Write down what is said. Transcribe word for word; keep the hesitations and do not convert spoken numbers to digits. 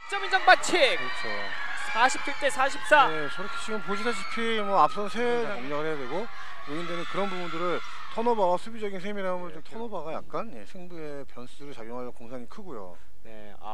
득점 인정 반칙. 그렇죠. 사십칠 대 사십사. 네, 저렇게 지금 보시다시피 뭐 앞선 세 공략을 해야 되고 요인되는 그런 부분들을 턴오버와 수비적인 세밀함을 좀 턴오버가 약간 예, 승부의 변수를 작용할 공산이 크고요. 네.